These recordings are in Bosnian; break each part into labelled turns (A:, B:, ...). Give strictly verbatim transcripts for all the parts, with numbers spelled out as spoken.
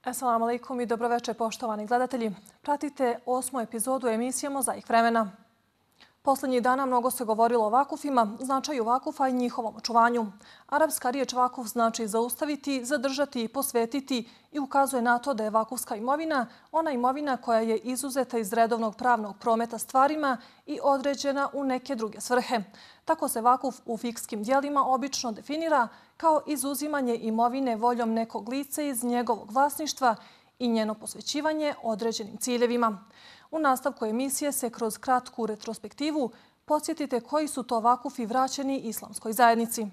A: Assalamu alaikum i dobroveče poštovani gledatelji. Pratite osmu epizodu emisije Mozaik vremena. Poslednjih dana mnogo se govorilo o vakufima, značaju vakufa i njihovom očuvanju. Arapska riječ vakuf znači zaustaviti, zadržati i posvetiti i ukazuje na to da je vakufska imovina ona imovina koja je izuzeta iz redovnog pravnog prometa stvarima i određena u neke druge svrhe. Tako se vakuf u fikskim dijelima obično definira kao izuzimanje imovine voljom nekog lica iz njegovog vlasništva i njeno posvećivanje određenim ciljevima. U nastavku emisije se kroz kratku retrospektivu podsjetite koji su to vakufi vraćeni islamskoj zajednici.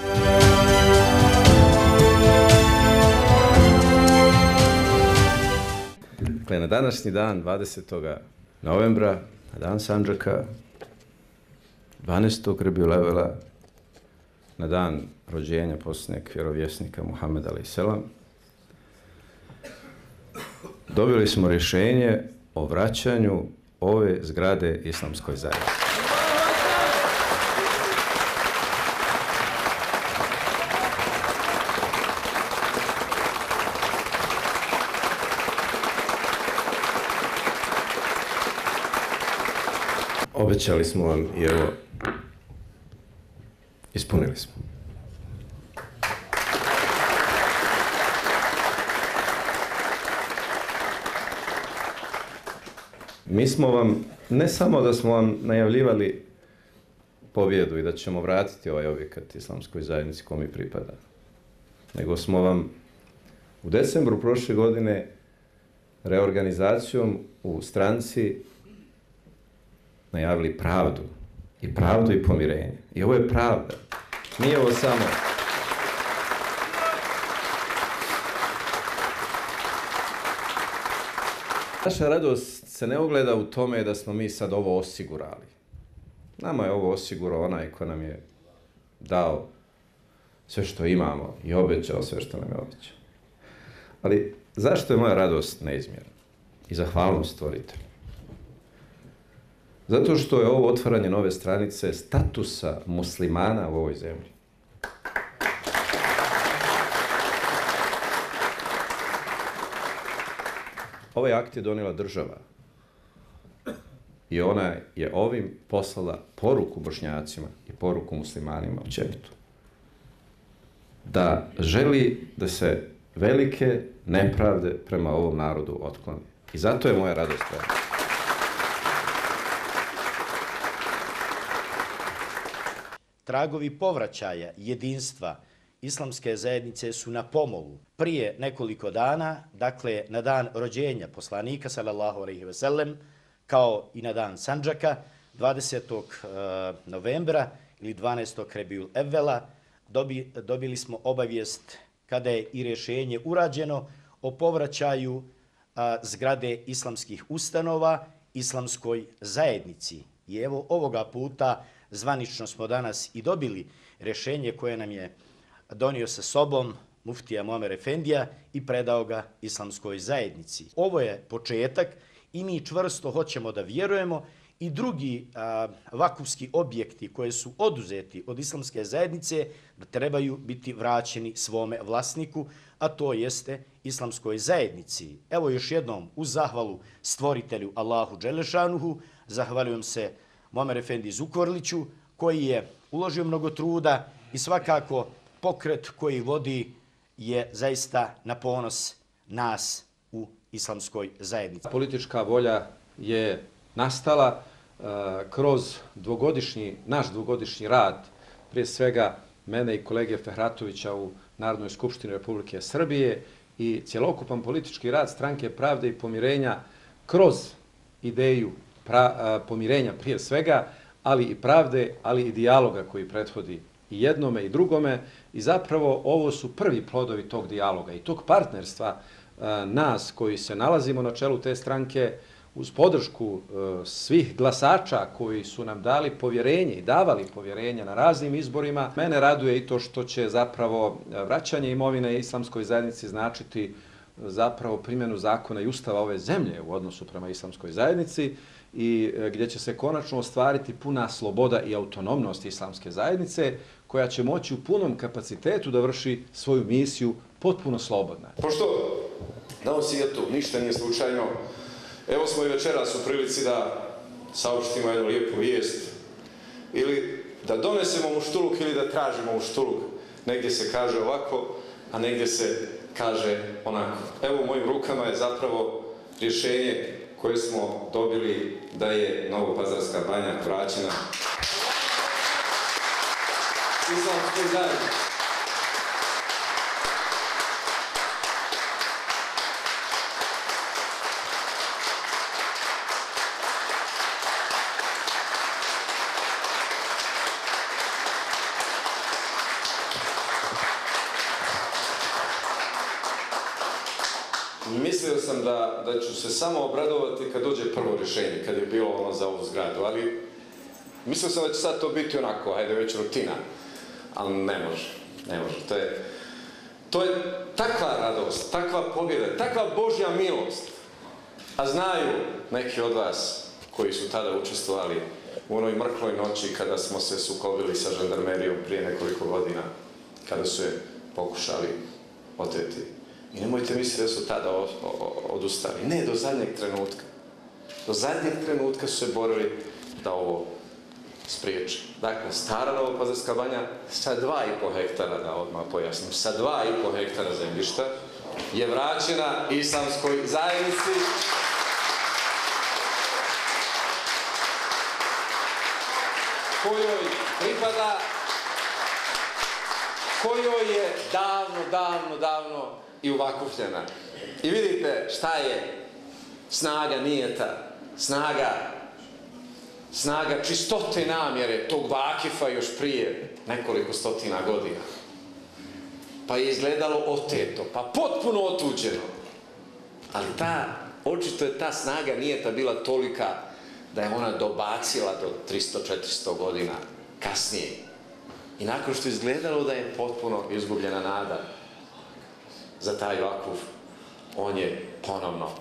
B: Na današnji dan, dvadesetog novembra, na dan Sandžaka, dvanaestog Rebijul-evela, na dan rođenja posljednjeg vjerovjesnika Muhameda alejhi selam, dobili smo rješenje o vraćanju ove zgrade islamskoj zajednici. Obećali smo vam i evo, ispunili smo. Mi smo vam, ne samo da smo vam najavljivali pobjedu i da ćemo vratiti ovaj objekat islamskoj zajednici kome pripada, nego smo vam u decembru prošle godine reorganizacijom u stranci najavili pravdu. I pravdu i pomirenje. I ovo je pravda. Nije ovo samo... Naša radost se ne ogleda u tome da smo mi sad ovo osigurali. Nama je ovo osigurao onaj ko nam je dao sve što imamo i obećao sve što nam je obećao. Ali zašto je moja radost neizmjerna? I zahvalnost stvoritelju. Zato što je ovo otvaranje nove stranice statusa muslimana u ovoj zemlji. Ovaj akt je donijela država i ona je ovim poslala poruku Bošnjacima i poruku muslimanima općenito. Da želi da se velike nepravde prema ovom narodu otklone. I zato je moja radost velika.
C: Tragovi povraćaja jedinstva islamske zajednice su na pomolu. Prije nekoliko dana, dakle na dan rođenja poslanika sallallahu alejhi ve sellem, kao i na dan Sandžaka, dvadesetog novembra ili dvanaestog Rebijul-evela, dobi, dobili smo obavijest kada je i rješenje urađeno o povraćaju a, zgrade islamskih ustanova islamskoj zajednici. I evo ovoga puta zvanično smo danas i dobili rješenje koje nam je donio sa sobom muftija Muamer Efendija i predao ga islamskoj zajednici. Ovo je početak i mi čvrsto hoćemo da vjerujemo i drugi a, vakufski objekti koje su oduzeti od islamske zajednice da trebaju biti vraćeni svome vlasniku, a to jeste islamskoj zajednici. Evo još jednom uz zahvalu stvoritelju Allahu Đelešanuhu, zahvaljujem se Muamer Efendi Zukorliću koji je uložio mnogo truda i svakako pokret koji vodi je zaista na ponos nas u islamskoj zajednici.
D: Politička volja je nastala uh, kroz dvogodišnji, naš dvogodišnji rad, prije svega mene i kolege Fehratovića u Narodnoj skupštini Republike Srbije i cjelokupan politički rad Stranke pravde i pomirenja kroz ideju pra, uh, pomirenja prije svega, ali i pravde, ali i dijaloga koji prethodi i jednome i drugome. I zapravo ovo su prvi plodovi tog dijaloga i tog partnerstva uh, nas koji se nalazimo na čelu te stranke uz podršku uh, svih glasača koji su nam dali povjerenje i davali povjerenje na raznim izborima. Mene raduje i to što će zapravo vraćanje imovine islamskoj zajednici značiti zapravo primjenu zakona i ustava ove zemlje u odnosu prema islamskoj zajednici i gdje će se konačno ostvariti puna sloboda i autonomnost islamske zajednice koja će moći u punom kapacitetu da vrši svoju misiju potpuno slobodna.
E: Pošto
B: Dao svijetu, ništa nije slučajno. Evo smo i večeras u prilici da saopštimo jednu lijepu vijest ili da donesemo muštuluk ili da tražimo muštuluk. Negdje se kaže ovako, a negdje se kaže onako. Evo u mojim rukama je zapravo rješenje koje smo dobili da je Novopazarska banja vraćena islamskoj zajednici. Mislio sam da, da ću se samo obradovati kad dođe prvo rješenje, kad je bilo ono za ovu zgradu, ali mislio sam da će sad to biti onako, ajde već rutina, ali ne može, ne može. To je, to je takva radost, takva pobjeda, takva Božja milost. A znaju neki od vas koji su tada učestvovali u onoj mrkloj noći kada smo se sukobili sa žandarmerijom prije nekoliko godina, kada su je pokušali oteti. I nemojte misliti da su tada odustali. Ne, do zadnjeg trenutka. Do zadnjeg trenutka su se borili da ovo spriječe. Dakle, stara Novopazarska banja sa dva i po hektara, da odmah pojasnim, sa dva i po hektara zemljišta je vraćena islamskoj zajednici. Kojoj pripada, kojoj je davno, davno, davno i uvakufljena. I vidite šta je snaga nijeta, snaga, snaga čistote namjere tog vakifa još prije nekoliko stotina godina. Pa je izgledalo oteto, pa potpuno otuđeno. Ali ta, očito je ta snaga nijeta bila tolika da je ona dobacila do tristo četiristo godina kasnije. I nakon što je izgledalo da je potpuno izgubljena nada za taj vakuf, on je ponovno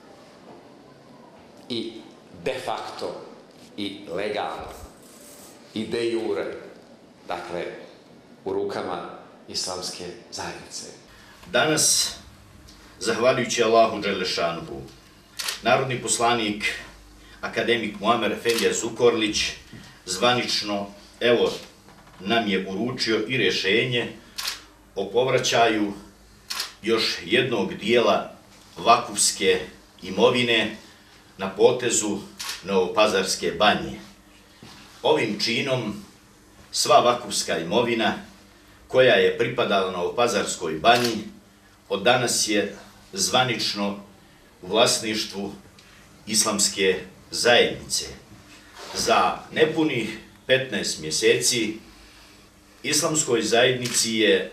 B: i de facto i legalno i de jure, dakle, u rukama islamske zajednice.
C: Danas, zahvaljujući Allahu Đelešanuhu, narodni poslanik, akademik Muamer Efendija Zukorlić, zvanično, evo, nam je uručio i rješenje o povraćaju još jednog dijela vakufske imovine na potezu Novopazarske banje. Ovim činom sva vakufska imovina koja je pripadala Novopazarskoj banji od danas je zvanično u vlasništvu islamske zajednice. Za nepunih petnaest mjeseci islamskoj zajednici je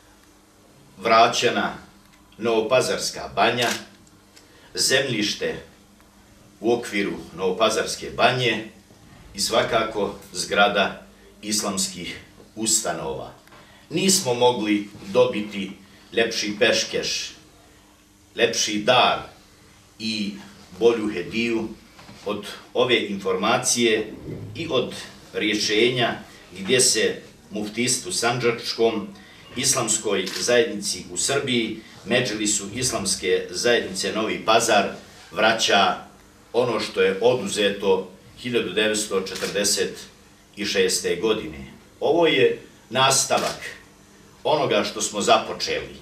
C: vraćena Novopazarska banja, zemljište u okviru Novopazarske banje i svakako zgrada islamskih ustanova. Nismo mogli dobiti lepši peškeš, lepši dar i bolju hediju od ove informacije i od rješenja gdje se muftijstvu Sandžačkom, islamskoj zajednici u Srbiji, Medžlisu islamske zajednice Novi Pazar vraća ono što je oduzeto hiljadu devetsto četrdeset šeste. godine. Ovo je nastavak onoga što smo započeli.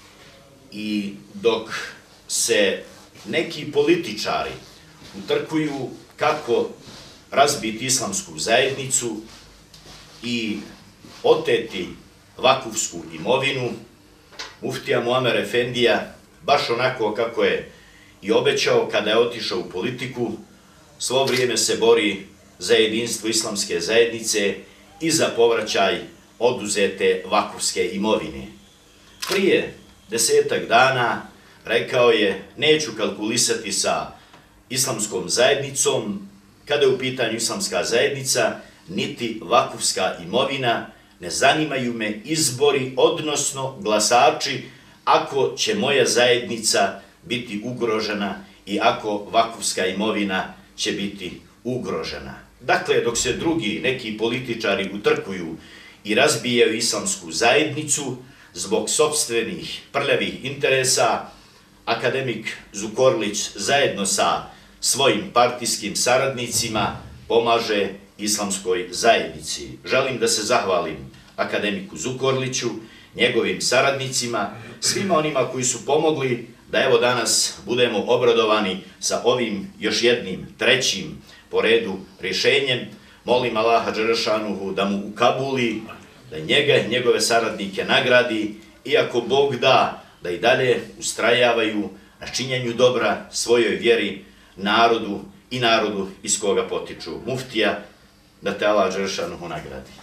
C: I dok se neki političari utrkuju kako razbiti islamsku zajednicu i oteti vakufsku imovinu, muftija Muamer Efendija, baš onako kako je i obećao kada je otišao u politiku, svo vrijeme se bori za jedinstvo islamske zajednice i za povraćaj oduzete vakufske imovine. Prije desetak dana rekao je: neću kalkulisati sa islamskom zajednicom kada je u pitanju islamska zajednica, niti vakufska imovina, ne zanimaju me izbori, odnosno glasači, ako će moja zajednica biti ugrožena i ako vakufska imovina će biti ugrožena. Dakle, dok se drugi neki političari utrkuju i razbijaju islamsku zajednicu zbog sopstvenih prljavih interesa, akademik Zukorlić zajedno sa svojim partijskim saradnicima pomaže islamskoj zajednici. Želim da se zahvalim akademiku Zukorliću, njegovim saradnicima, svima onima koji su pomogli da evo danas budemo obradovani sa ovim još jednim, trećim po redu rješenjem. Molim Allaha Đelešanuhu da mu ukabuli, da njega, njegove saradnike nagradi, iako Bog da, da i dalje ustrajavaju na činjenju dobra svojoj vjeri, narodu i narodu iz koga potiču. Muftija, da te Allah Đelešanuhu nagradi.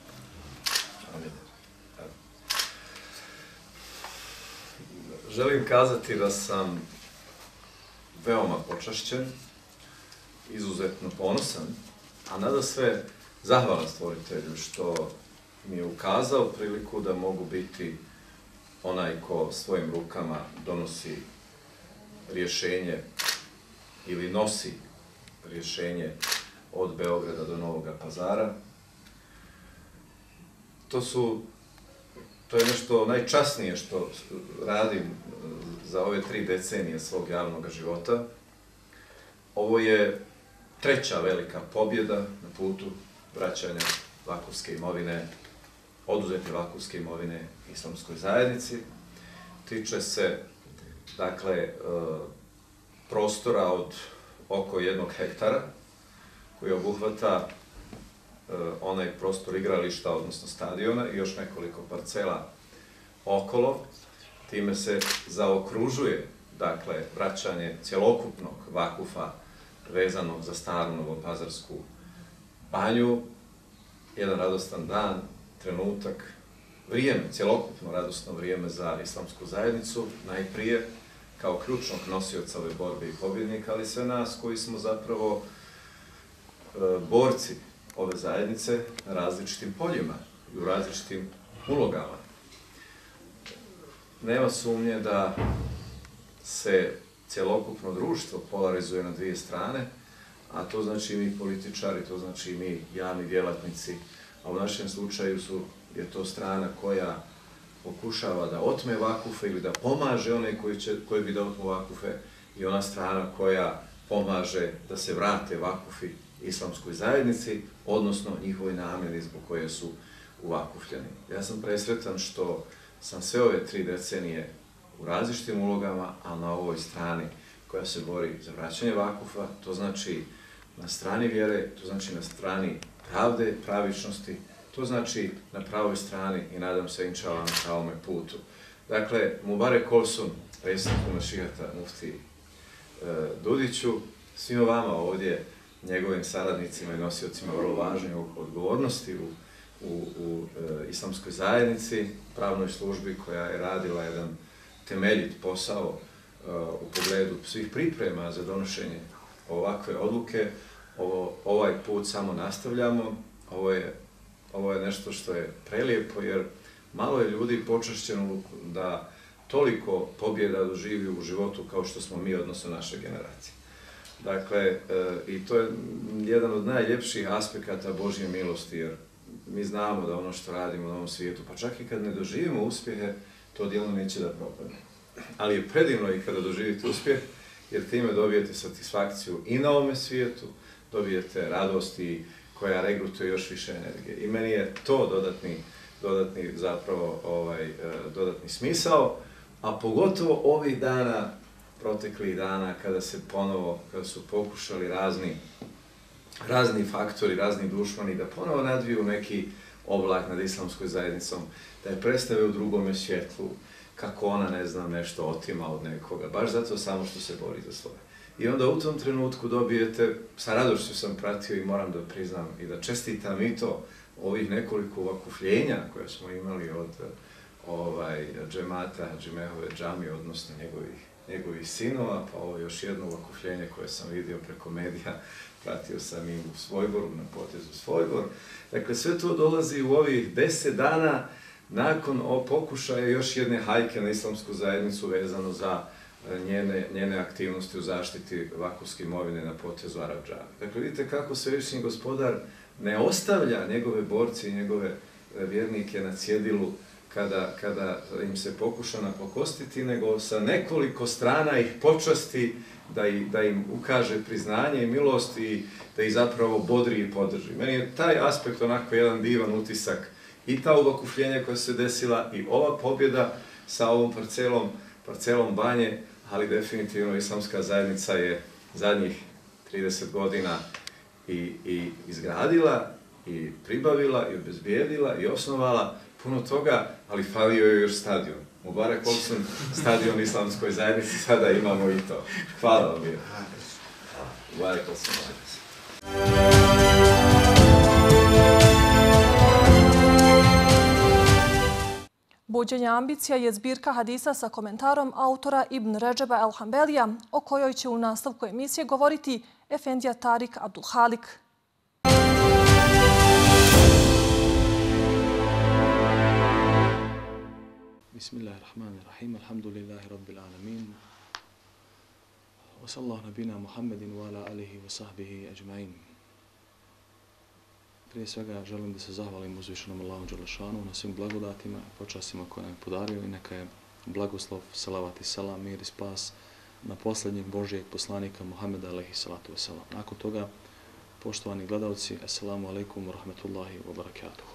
B: Želim kazati da sam veoma počašćen, izuzetno ponosan, a nada sve zahvalan Stvoritelju što mi je ukazao priliku da mogu biti onaj ko svojim rukama donosi rješenje ili nosi rješenje od Beograda do Novog Pazara. To su, to je nešto najčasnije što radim za ove tri decenije svog javnog života. Ovo je treća velika pobjeda na putu vraćanja vakufske imovine, oduzete vakufske imovine islamskoj zajednici. Tiče se, dakle, prostora od oko jednog hektara, koji obuhvata onaj prostor igrališta, odnosno stadiona, i još nekoliko parcela okolo. Time se zaokružuje, dakle, vraćanje cjelokupnog vakufa vezanog za staru Novopazarsku banju. Jedan radostan dan, trenutak, vrijeme, cjelokupno radosno vrijeme za islamsku zajednicu, najprije kao ključnog nosioca ove borbe i pobjednika, ali sve nas koji smo zapravo e, borci ove zajednice na različitim poljima i u različitim ulogama. Nema sumnje da se cjelokupno društvo polarizuje na dvije strane, a to znači mi političari, to znači mi javni djelatnici, a u našem slučaju su, je to strana koja pokušava da otme vakufe ili da pomaže one koji, će, koji bi da otmu vakufe, i ona strana koja pomaže da se vrate vakufi islamskoj zajednici, odnosno njihovoj namjeni zbog koje su uvakufljeni. Ja sam presretan što sam sve ove tri decenije u različitim ulogama, a na ovoj strani koja se bori za vraćanje vakufa, to znači na strani vjere, to znači na strani pravde, pravičnosti, to znači na pravoj strani i nadam se inšala na pravome putu. Dakle, Mubarek Olsun, predsjedniku Mešihata Mufti e, Dudiću, svima vama ovdje, njegovim saradnicima i nosiocima vrlo važne odgovornosti u, u, u e, islamskoj zajednici, pravnoj službi koja je radila jedan temeljit posao e, u pogledu svih priprema za donošenje ovakve odluke. Ovo, ovaj put samo nastavljamo. Ovo je, ovo je nešto što je prelijepo, jer malo je ljudi počašćeno da toliko pobjeda doživi u životu kao što smo mi, odnosno naše generacije. Dakle, e, i to je jedan od najljepših aspekata Božje milosti, jer mi znamo da ono što radimo na ovom svijetu, pa čak i kad ne doživimo uspjehe, to djelo neće da propadne. Ali je predivno i kada doživite uspjeh, jer time dobijete satisfakciju i na ovome svijetu, dobijete radosti koja regrutuje još više energije. I meni je to dodatni, dodatni zapravo ovaj, dodatni smisao, a pogotovo ovih dana, proteklih dana, kada se ponovo, kada su pokušali razni, razni faktori, razni dušmani da ponovo nadviju neki oblak nad islamskoj zajednicom, da je predstave u drugome svjetlu, kako ona, ne znam, nešto otima od nekoga, baš zato samo što se bori za svoje. I onda u tom trenutku dobijete, sa radošću sam pratio i moram da priznam i da čestitam i to ovih nekoliko vakufljenja koje smo imali od ovaj, džemata Hadžimehove džamije, odnosno njegovih, njegovih sinova, pa ovo još jedno vakufljenje koje sam vidio preko medija, pratio sam im u Svojboru, na potezu Svojbor. Dakle, sve to dolazi u ovih deset dana nakon pokušaja još jedne hajke na islamsku zajednicu vezano za njene, njene aktivnosti u zaštiti vakufske imovine na potezu Arab džamije. Dakle, vidite kako Svevišnji Gospodar ne ostavlja njegove borci i njegove vjernike na cjedilu kada, kada im se pokuša napakostiti, nego sa nekoliko strana ih počasti, da, i, da im ukaže priznanje i milost i da ih zapravo bodri i podrži. Meni je taj aspekt onako jedan divan utisak i ta uvakufljenja koja se desila i ova pobjeda sa ovom parcelom, parcelom Banje, ali definitivno islamska zajednica je zadnjih trideset godina i, i izgradila i pribavila i obezbijedila i osnovala puno toga, ali falio je još stadion. Mubarak olsun, stadion islamskoj zajednici, sada imamo i to. Hvala vam je. Mubarak olsun.
A: Buđenje ambicija je zbirka hadisa sa komentarom autora Ibn Redžeba el-Hambelija, o kojoj će u nastavku emisije govoriti Efendija Tarik Abdulhalik.
E: Bismillahirrahmanirrahim. Alhamdulillahi rabbil alamin. Wa sallallahu nabina Muhammedin wa ala alihi wa sahbihi ajma'in. Prije svega želim da se zahvalim uzvišenom Allahu Đelešanu na svim blagodatima i počastima koje nam je podario i neka je blagoslov, salavat i salam, mir i spas na posljednjeg Božijeg poslanika Muhammeda alejhi salatu vesselam. Nakon toga, poštovani gledalci, assalamu alaikum wa rahmetullahi wa barakatuhu.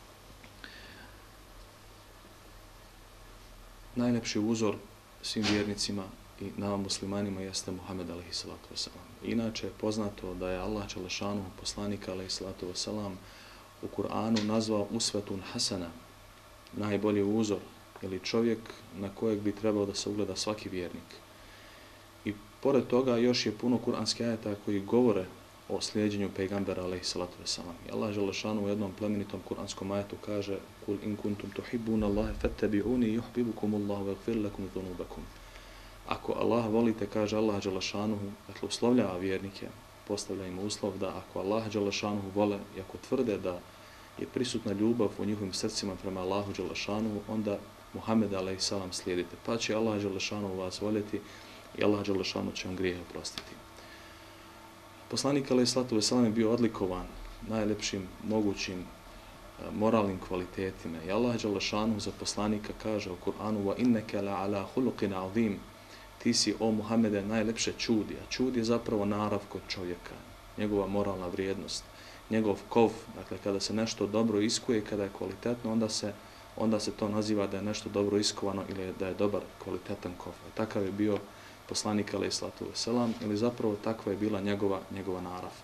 E: Najlepši uzor svim vjernicima i nama muslimanima jeste Muhammed alejhi salatu vesselam. Inače je poznato da je Allah Đelešanu poslanika alejhi salatu vesselam u Kur'anu nazvao usvetun hasana, najbolji uzor ili čovjek na kojeg bi trebao da se ugleda svaki vjernik. I pored toga još je puno kuranskih ajeta koji govore o slijedjenju pejgambera alejhi salatu vesselam. I Allah Đelešanu u jednom plemenitom kuranskom ajetu kaže: "Kul in kuntum tuhibbuna Allaha fattabi'uni yuhibbukumullahu wa yaghfir lakum dhunubakum." Ako Allah volite, kaže Allah Đelešanuhu, dakle uslovljava vjernike, postavlja im uslov da ako Allah Đelešanuhu vole i ako tvrde da je prisutna ljubav u njihovim srcima prema Allahu Đelešanuhu, onda Muhammed alejhi salam slijedite. Pa će Allah Đelešanuhu vas voljeti i Allah Đelešanuhu će vam grijehe oprostiti. Poslanik alejhi salatu vesselam je bio odlikovan najlepšim mogućim moralnim kvalitetima. I Allah Đelešanuhu za poslanika kaže u Kur'anu: "Wa innaka la ala khuluqin azim." Ti si, o Muhammede, najlepše čudi, a čud je zapravo narav kod čovjeka, njegova moralna vrijednost, njegov kov, dakle kada se nešto dobro iskuje, kada je kvalitetno, onda se, onda se to naziva da je nešto dobro iskovano ili da je dobar, kvalitetan kov. I takav je bio poslanik alejhi salatu vesselam, ili zapravo takva je bila njegova, njegova narav.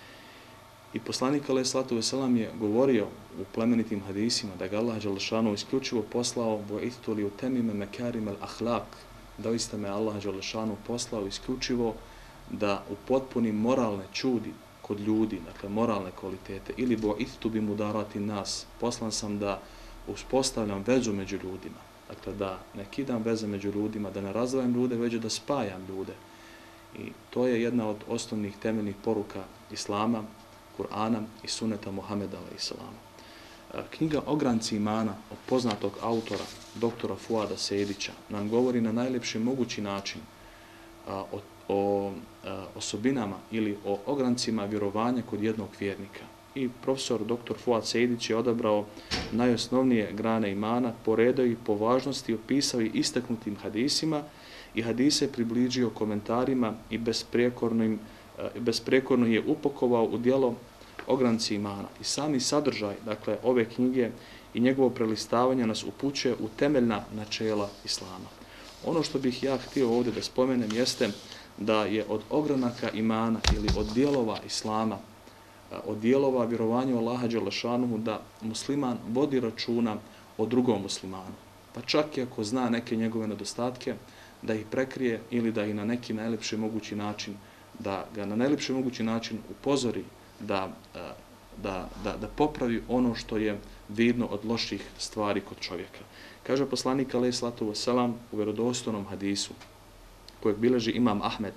E: I poslanik alejhi salatu vesselam je govorio u plemenitim hadisima da ga Allah Đelešanu isključivo poslao "Bu'ithtu li utammima makarim al-akhlaq", doista me Allah Đelešanu poslao isključivo da upotpunim moralne čudi kod ljudi, dakle moralne kvalitete, ili "Bu'ithtu bi mudarati nas", poslan sam da uspostavljam vezu među ljudima, dakle da ne kidam veze među ljudima, da ne razdvajam ljude, već da spajam ljude. I to je jedna od osnovnih temeljnih poruka Islama, Kur'ana i sunneta Muhammeda alejhi salam. Knjiga Ogranci imana od poznatog autora, doktora Fuada Sejdića, nam govori na najljepši mogući način a, o, o a, osobinama ili o ograncima vjerovanja kod jednog vjernika. I profesor doktor Fuad Sejdić je odabrao najosnovnije grane imana, poredao ih po važnosti, opisao ih istaknutim hadisima i hadise približio komentarima i besprijekorno, besprijekorno je upakovao u djelo Ogranci imana. I sami sadržaj, dakle, ove knjige i njegovo prelistavanje nas upućuje u temeljna načela Islama. Ono što bih ja htio ovdje da spomenem jeste da je od ogranaka imana ili od dijelova Islama, od dijelova vjerovanja u Allaha Đelešanuhu da musliman vodi računa o drugom muslimanu. Pa čak i ako zna neke njegove nedostatke, da ih prekrije ili da ih na neki najlepši mogući način, da ga na najlepši mogući način upozori, da, da, da, da popravi ono što je vidno od loših stvari kod čovjeka. Kaže poslanik alejhi salatu vesselam u vjerodostojnom hadisu kojeg bilježi imam Ahmed: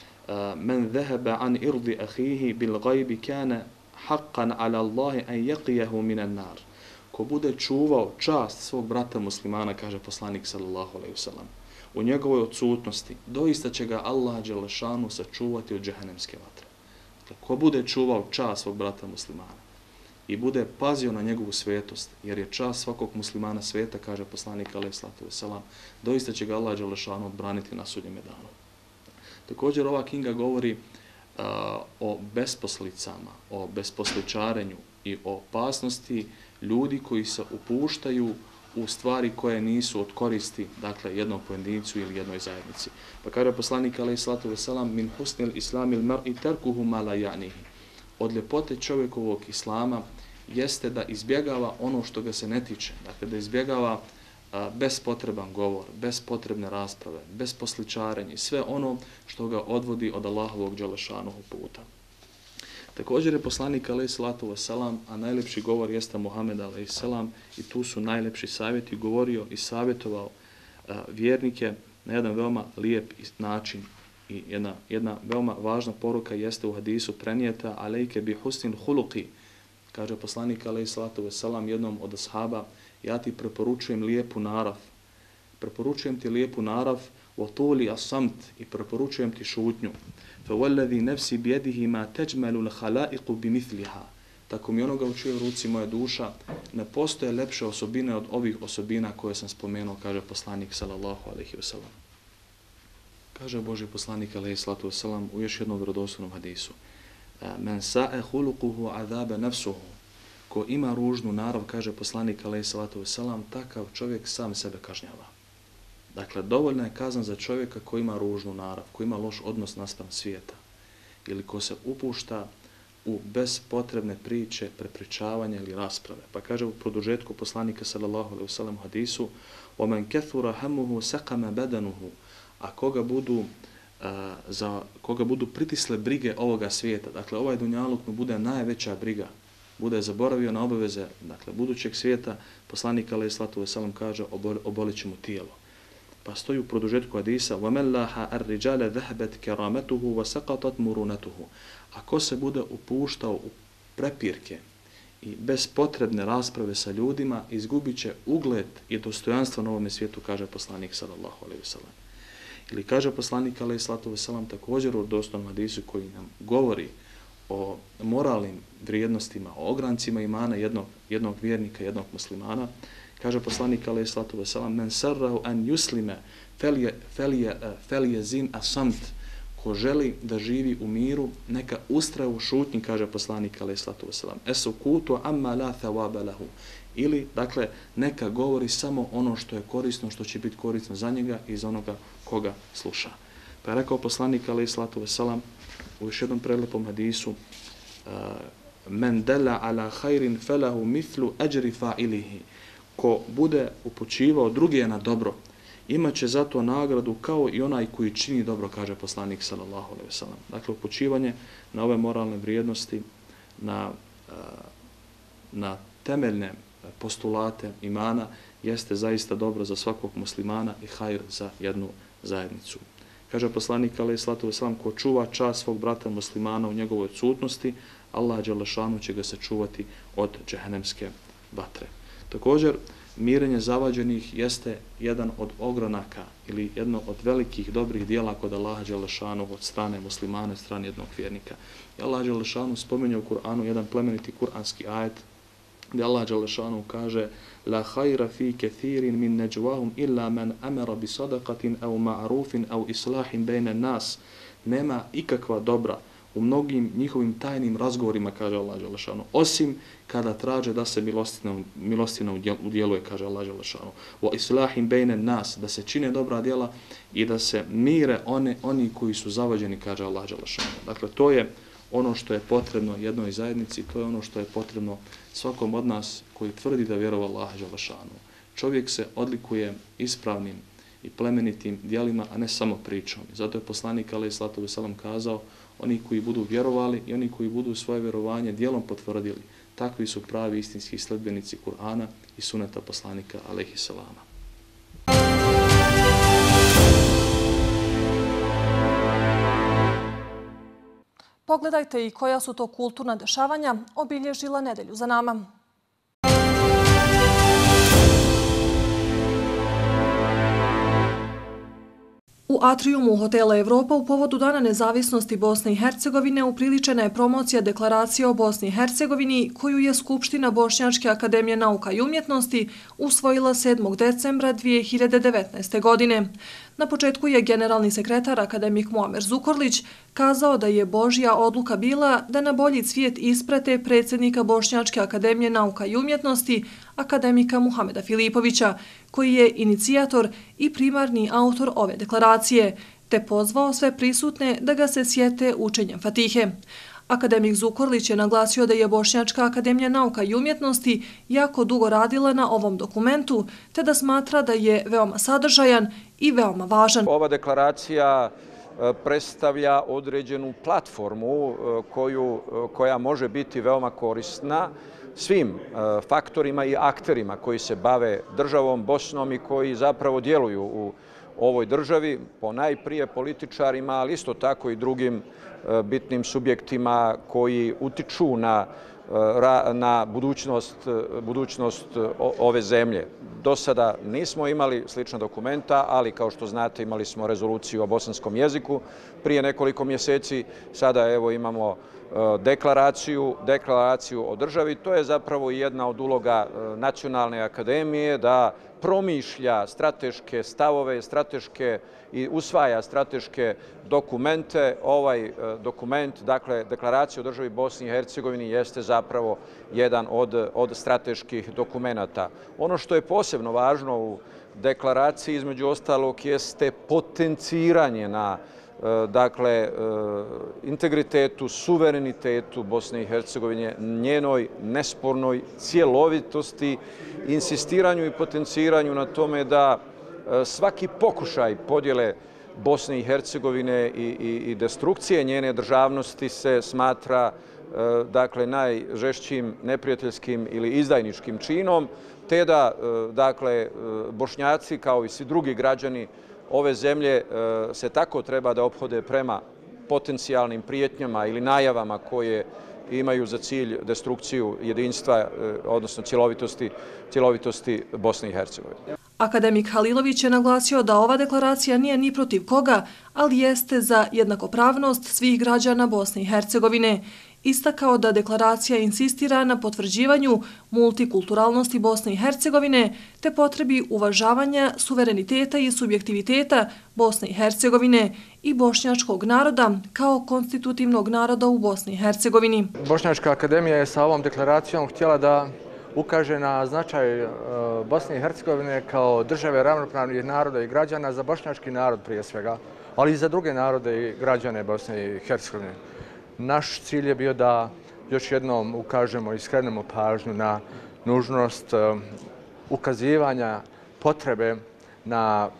E: "Men zahaba an irdi akhihi bil ghaibi kana haqqan ala Allahi an yaqiyahu min an-nar." Ko bude čuvao čast svog brata muslimana, kaže poslanik sallallahu alejhi ve sellem, u njegovoj odsutnosti, doista će ga Allah dželešanu sačuvati od džehennemske vatre. Ko bude čuvao čast svog brata muslimana. i bude pazio na njegovu svetost, jer je čast svakog muslimana sveta, kaže poslanik alejhi selatu vesselam, doista će ga Allah dželle šanuhu odbraniti na sudnjem danu. Također ova knjiga govori uh, o besposlicama, o besposličarenju i o opasnosti ljudi koji se upuštaju u stvari koje nisu od koristi, dakle, jednom pojedincu ili jednoj zajednici. Pa kaže poslanik alejhi selatu vesselam, min husnil islamil mar'i tarkuhu ma la ya'nihi. Od ljepote čovjekovog islama jeste da izbjegava ono što ga se ne tiče, dakle da izbjegava a, bespotreban govor, bespotrebne rasprave, besposličarenje, sve ono što ga odvodi od Allahovog dželle šanuhu puta. Također je poslanik alejhi selatu vesselam, a najlepši govor jeste Muhammed alejhi selam, i tu su najlepši savjeti, govorio i savjetovao a, vjernike na jedan veoma lijep način. I jedna, jedna veoma važna poruka jeste u hadisu prenijeta alejke bi husnil huluqi, kaže poslanik alejhi selatu vesselam jednom od ashaba, ja ti preporučujem lijepu narav, preporučujem ti lijepu narav, wa tuli asamt, i preporučujem ti šutnju. Fa wallazi nafsi biyadihi ma tajmalu al-khalaiqu bimithliha. Tako mi onoga u čijoj ruci moja duša, ne postoje lepše osobine od ovih osobina koje sam spomenuo, kaže poslanik sallallahu alejhi ve sellem. Kaže Božji poslanik alejhi selatu vesselam u još jednom vjerodostojnom hadisu: men sa'a khuluquhu azaba nafsuhu. Ko ima ružnu narav, kaže poslanik alejhi selatu vesselam, takav čovjek sam sebe kažnjava. Dakle, dovoljna je kazna za čovjeka koji ima ružnu narav, koji ima loš odnos naspram svijeta, ili ko se upušta u bespotrebne priče, prepričavanja ili rasprave. Pa kaže u produžetku poslanika sallallahu alejhi ve sellem u hadisu: وَمَنْ كَثُرَ هَمُّهُ سَقَمَ بَدَنُهُ. A koga budu, uh, za koga budu pritisle brige ovoga svijeta, dakle ovaj dunjaluk mu bude najveća briga, bude zaboravio na obaveze, dakle budućeg svijeta, poslanik alejhi selatu vesselam kaže obolit će mu tijelo. Pa stoji u produžetku hadisa: وَمَنْ لَاهَا الرِّجَالَ ذَهْبَتْ كَرَامَتُهُ وَسَقَطَتْ مُرُونَتُهُ. A ko se bude upuštao u prepirke i bespotrebne rasprave sa ljudima, izgubit će ugled i dostojanstvo na ovome svijetu, kaže poslanik sallallahu alejhi ve sellem. Ili kaže poslanik alejhi selatu vesselam također u dostojnom hadisu koji nam govori o moralnim vrijednostima, o ograncima imana jednog, jednog vjernika, jednog muslimana, kaže poslanik alejhi selatu vesselam: men sarrahu an yuslima falyazim asamt. Ko želi da živi u miru, neka ustraje u šutnji, kaže poslanik alejhi selatu vesselam. Esukutu amma la thawaba lahu. Ili, dakle, neka govori samo ono što je korisno, što će biti korisno za njega i za onoga koga sluša. Pa je rekao poslanik alejhi selatu vesselam u još jednom prelepom hadisu: men dalla ala khairin falahu mithlu ajri fa'ilihi. Ko bude upućivao druge na dobro, imaće zato nagradu kao i onaj koji čini dobro, kaže poslanik sallallahu alejhi ve sellem. Dakle, upućivanje na ove moralne vrijednosti, na, na temeljne postulate imana jeste zaista dobro za svakog muslimana i hajr za jednu zajednicu. Kaže poslanik alejhi selatu vesselam: ko čuva čast svog brata muslimana u njegovoj odsutnosti, Allah dželle šanuhu će ga sačuvati od džehennemske vatre. Također, mirenje zavađenih jeste jedan od ogranaka ili jedno od velikih dobrih dijela kod Allaha dželle šanuhu od strane muslimana, od strane jednog vjernika. I Allah dželle šanuhu spominje u Kur'anu jedan plemeniti kuranski ajet gdje Allah dželle šanuhu kaže: la khayra fi kathirin min najwahum illa man amara bi sadaqatin aw ma'rufin aw islahin bayna nas. Nema ikakva dobra u mnogim njihovim tajnim razgovorima, kaže Allah dželle šanuhu, osim kada traže da se milostina, milostina udjeluje, kaže Allah dželle šanuhu. Wa islahin bayna nas, da se čine dobra djela i da se mire one, oni koji su zavađeni, kaže Allah dželle šanuhu. Dakle, to je ono što je potrebno jednoj zajednici, to je ono što je potrebno svakom od nas koji tvrdi da vjeruje Allaha dželle šanuhu. Čovjek se odlikuje ispravnim i plemenitim djelima, a ne samo pričom. Zato je poslanik alejhi selatu vesselam kazao: oni koji budu vjerovali i oni koji budu svoje vjerovanje djelom potvrdili, takvi su pravi istinski sledbenici Kur'ana i suneta poslanika alejhi selama.
A: Pogledajte i koja su to kulturna dešavanja obilježila nedelju za nama. U atrijumu hotela Evropa u povodu Dana nezavisnosti Bosne i Hercegovine upriličena je promocija deklaracije o Bosni i Hercegovini koju je Skupština Bošnjačke akademije nauka i umjetnosti usvojila sedmog decembra dvije hiljade devetnaeste. godine. Na početku je generalni sekretar akademik Muamer Zukorlić kazao da je Božja odluka bila da na bolji cvijet isprate predsjednika Bošnjačke akademije nauka i umjetnosti, akademika Muhameda Filipovića, koji je inicijator i primarni autor ove deklaracije, te pozvao sve prisutne da ga se sjete učenjem Fatihe. Akademik Zukorlić je naglasio da je Bošnjačka akademija nauka i umjetnosti jako dugo radila na ovom dokumentu, te da smatra da je veoma sadržajan i veoma važan.
F: Ova deklaracija predstavlja određenu platformu koju, koja može biti veoma korisna svim faktorima i akterima koji se bave državom Bosnom i koji zapravo djeluju u ovoj državi, ponajprije političarima, ali isto tako i drugim bitnim subjektima koji utiču na, na budućnost, budućnost ove zemlje. Do sada nismo imali slična dokumenta, ali kao što znate imali smo rezoluciju o bosanskom jeziku prije nekoliko mjeseci. Sada evo imamo deklaraciju, deklaraciju o državi. To je zapravo jedna od uloga Nacionalne akademije da promišlja strateške stavove, strateške i usvaja strateške dokumente. Ovaj dokument, dakle deklaracija o državi Bosni i Hercegovini, jeste zapravo jedan od, od strateških dokumenata. Ono što je posebno važno u deklaraciji, između ostalog, jeste potenciranje na dakle, integritetu, suverenitetu Bosne i Hercegovine, njenoj nespornoj cjelovitosti, insistiranju i potenciranju na tome da svaki pokušaj podjele Bosne i Hercegovine i, i, i destrukcije njene državnosti se smatra dakle, najžešćim neprijateljskim ili izdajničkim činom, te da dakle, Bošnjaci kao i svi drugi građani ove zemlje se tako treba da ophode prema potencijalnim prijetnjama ili najavama koje imaju za cilj destrukciju jedinstva, odnosno cjelovitosti, cjelovitosti Bosne i Hercegovine.
A: Akademik Halilović je naglasio da ova deklaracija nije ni protiv koga, ali jeste za jednakopravnost svih građana Bosne i Hercegovine. Istakao da deklaracija insistira na potvrđivanju multikulturalnosti Bosne i Hercegovine te potrebi uvažavanja suvereniteta i subjektiviteta Bosne i Hercegovine i bošnjačkog naroda kao konstitutivnog naroda u Bosni i Hercegovini.
G: Bošnjačka akademija je sa ovom deklaracijom htjela da ukaže na značaj Bosne i Hercegovine kao države ravnopravnih naroda i građana za bošnjački narod prije svega, ali i za druge narode i građane Bosne i Hercegovine. Naš cilj je bio da još jednom ukažemo i skrenemo pažnju na nužnost ukazivanja potrebe na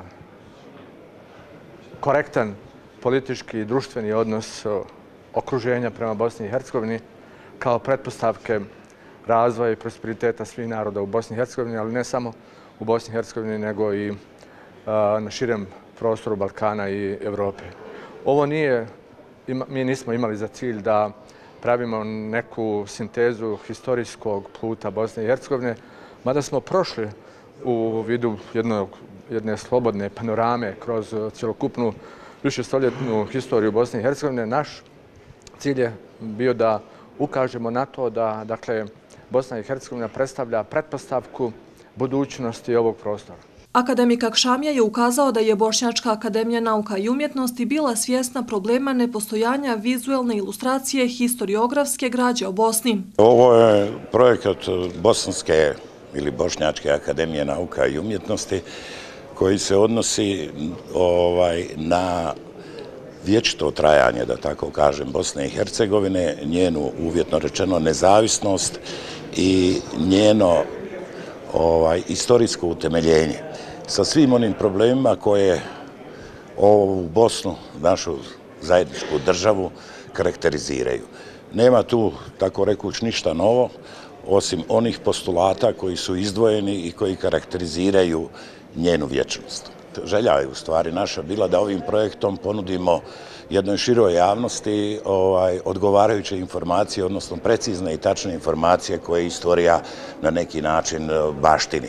G: korektan politički i društveni odnos okruženja prema Bosni i Hercegovini kao pretpostavke razvoja i prosperiteta svih naroda u Bosni i Hercegovini, ali ne samo u Bosni i Hercegovini, nego i na širem prostoru Balkana i Evrope. Ovo nije, mi nismo imali za cilj da pravimo neku sintezu historijskog puta Bosne i Hercegovine, mada smo prošli u vidu jednog, jedne slobodne panorame kroz cjelokupnu višestoljetnu historiju Bosne i Hercegovine. Naš cilj je bio da ukažemo na to da, dakle, Bosna i Hercegovina predstavlja pretpostavku budućnosti ovog prostora.
A: Akademik Akšamija je ukazao da je Bošnjačka akademija nauka i umjetnosti bila svjesna problema nepostojanja vizuelne ilustracije historiografske građe o Bosni.
H: Ovo je projekat Bosanske ili Bošnjačke akademije nauka i umjetnosti koji se odnosi ovaj, na vječito trajanje, da tako kažem, Bosne i Hercegovine, njenu uvjetno rečeno nezavisnost i njeno ovaj, istorijsko utemeljenje sa svim onim problemima koje ovu Bosnu, našu zajedničku državu, karakteriziraju. Nema tu, tako rekuć, ništa novo, osim onih postulata koji su izdvojeni i koji karakteriziraju njenu vječnost. Želja je u stvari naša bila da ovim projektom ponudimo jednoj široj javnosti ovaj, odgovarajuće informacije, odnosno precizne i tačne informacije koje istorija na neki način baštini.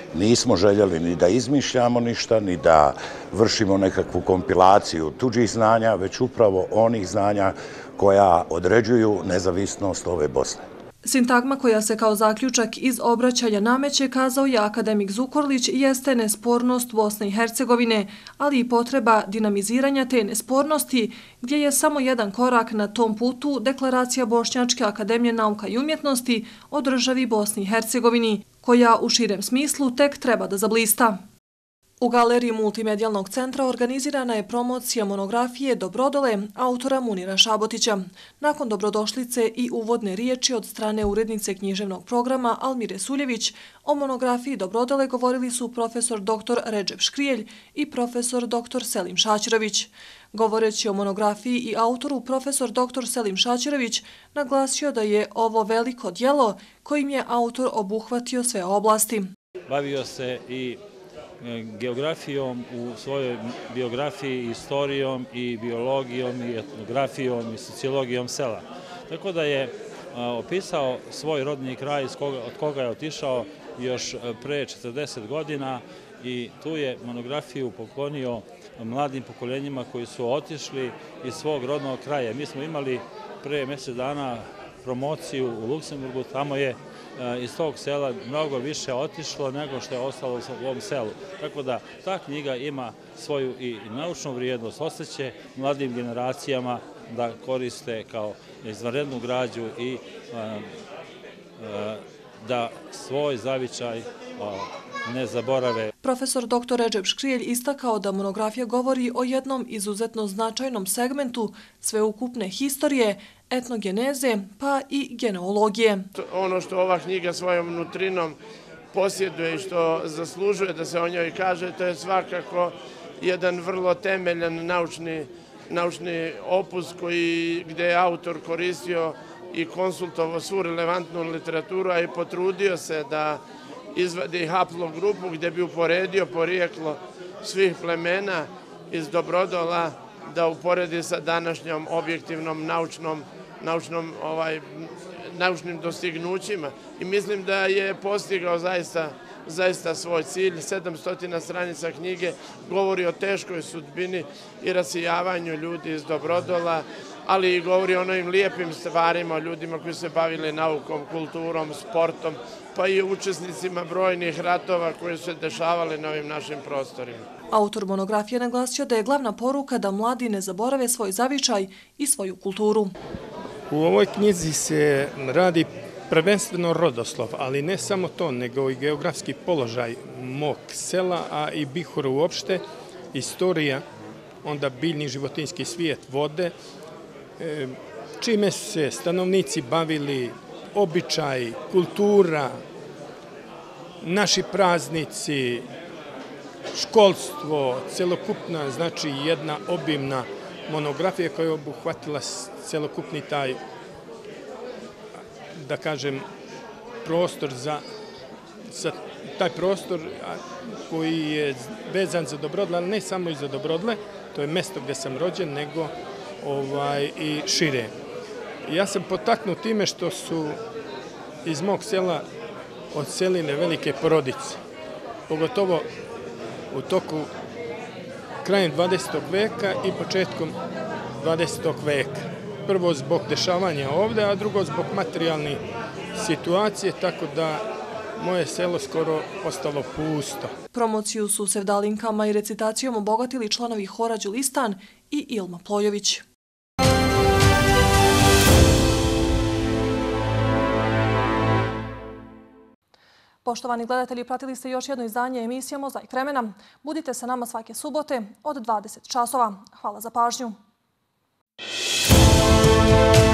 H: nismo željeli ni da izmišljamo ništa, ni da vršimo nekakvu kompilaciju tuđih znanja, već upravo onih znanja koja određuju nezavisnost ove Bosne.
A: Sintagma koja se kao zaključak iz obraćanja nameće, kazao je akademik Zukorlić, jeste nespornost Bosne i Hercegovine, ali i potreba dinamiziranja te nespornosti, gdje je samo jedan korak na tom putu deklaracija Bošnjačke akademije nauka i umjetnosti o državi Bosni i Hercegovini, koja u širem smislu tek treba da zablista. U galeriji Multimedijalnog centra organizirana je promocija monografije Dobrodole autora Munira Šabotića. Nakon dobrodošlice i uvodne riječi od strane urednice književnog programa Almire Suljević, o monografiji Dobrodole govorili su profesor doktor Redžep Škrijelj i profesor doktor Selim Šaćirović. Govoreći o monografiji i autoru, profesor doktor Selim Šaćirović naglasio da je ovo veliko djelo kojim je autor obuhvatio sve oblasti.
I: Bavio se i geografijom u svojoj biografiji, istorijom i biologijom i etnografijom i sociologijom sela. Tako da je opisao svoj rodni kraj od koga je otišao još pre četrdeset godina i tu je monografiju poklonio mladim pokoljenjima koji su otišli iz svog rodnog kraja. Mi smo imali pre mjesec dana promociju u Luksemburgu, tamo je iz tog sela mnogo više otišlo nego što je ostalo u ovom selu. Tako da ta knjiga ima svoju i naučnu vrijednost, ostaće mladim generacijama da koriste kao izvanrednu građu i da svoj zavičaj ne zaborave.
A: Profesor doktor Redžep Škrijelj istakao da monografija govori o jednom izuzetno značajnom segmentu sveukupne historije, etnogeneze pa i genealogije.
J: Ono što ova knjiga svojom nutrinom posjeduje i što zaslužuje da se o njoj kaže, to je svakako jedan vrlo temeljan naučni, naučni opus koji, gdje je autor koristio i konsultovao svu relevantnu literaturu, a i potrudio se da izvadi haplogrupu gdje bi uporedio porijeklo svih plemena iz Dobrodola, da uporedi sa današnjom objektivnom naučnom, naučnom, ovaj, naučnim dostignućima. I mislim da je postigao zaista, zaista svoj cilj. sedamsto stranica knjige govori o teškoj sudbini i rasijavanju ljudi iz Dobrodola, ali i govori o onim lijepim stvarima, o ljudima koji se bavili naukom, kulturom, sportom, pa i učesnicima brojnih ratova koji su se dešavali na ovim našim prostorima.
A: Autor monografije naglasio da je glavna poruka da mladi ne zaborave svoj zavičaj i svoju kulturu.
K: U ovoj knjizi se radi prvenstveno rodoslov, ali ne samo to, nego i geografski položaj mog sela, a i Bihora uopšte, istorija, onda biljni životinjski svijet, vode, čime se stanovnici bavili, običaj, kultura, naši praznici, školstvo, celokupna, znači jedna obimna monografija koja je obuhvatila celokupni taj, da kažem, prostor za, za taj prostor koji je vezan za Dobrodle, ali ne samo i za Dobrodle, to je mesto gdje sam rođen, nego ovaj, i šire. Ja sam potaknut time što su iz mog sela odselile velike porodice, pogotovo u toku krajem dvadesetog veka i početkom dvadesetog veka. Prvo zbog dešavanja ovde, a drugo zbog materijalne situacije, tako da moje selo skoro ostalo pusto.
A: Promociju su sevdalinkama i recitacijom obogatili članovi hora Đulistan i Ilma Plojović. Poštovani gledatelji, pratili ste još jedno izdanje emisije Mozaik vremena. Budite sa nama svake subote od dvadeset časova. Hvala za pažnju.